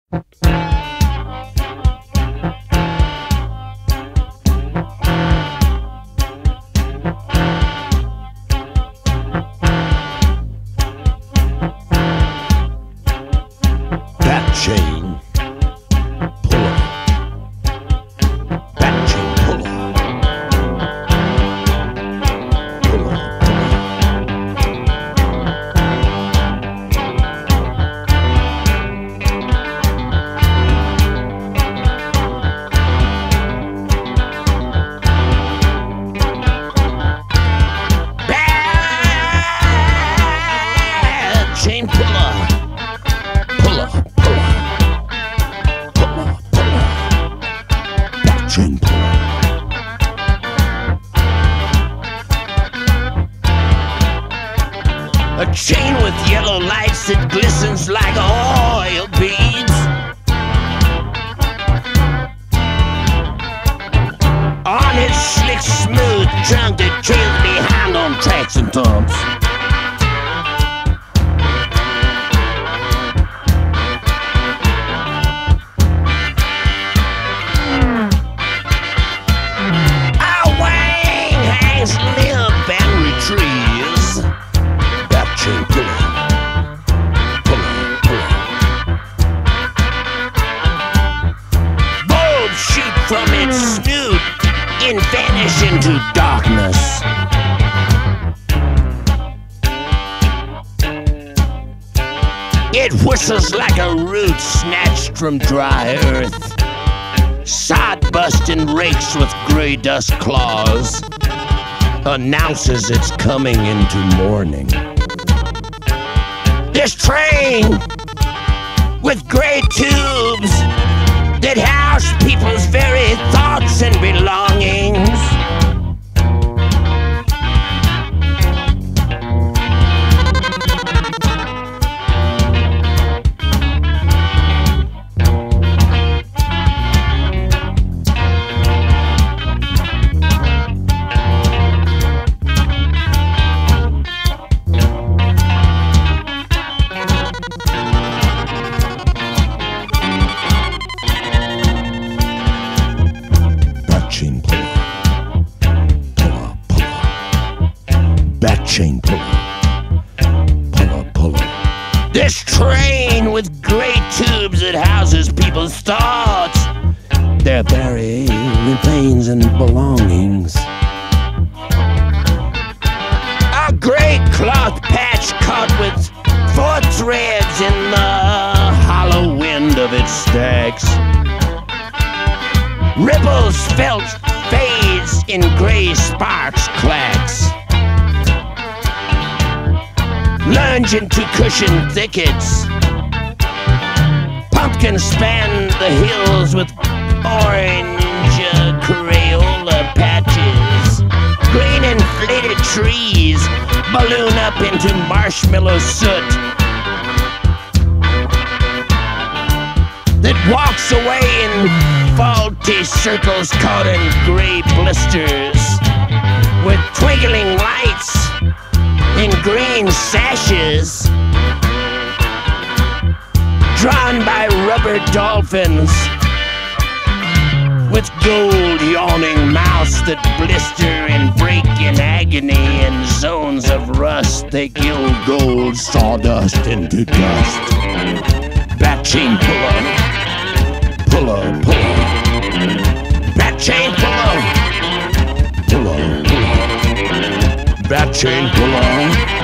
Back chain puller. Back chain puller. Puller, Back chain puller. Puller, puller, puller, puller, back chain puller. A chain with yellow lights that glistens like oil beads. On its slick, smooth trunk that trails behind on tracks and dumps. Limp and retrieves. Back chain puller. Puller, puller. Bulbs shoot from its snoot and vanish into darkness. It whistles like a root snatched from dry earth. Sod-bust and rakes with gray dust claws. Announces it's coming into morning. This train with gray tubes that house people's very thoughts and belongings. Chain puller, puller, puller, back chain puller, puller, puller. This train with gray tubes that houses people's thoughts, their very remains and belongings. A gray cloth patch caught with 4 threads in the hollow wind of its stacks. Ripples felt fades in gray sparks clacks. Lunge into cushion thickets. Pumpkins span the hills with orange Crayola patches. Green inflated trees balloon up into marshmallow soot that walks away in faulty circles caught in gray blisters with twinkling lights in green sashes drawn by rubber dolphins with gold yawning mouths that blister and break in agony in zones of rust. They gild gold sawdust into dust. Back chain puller, puller, puller. Back chain puller, puller, puller. Back chain puller.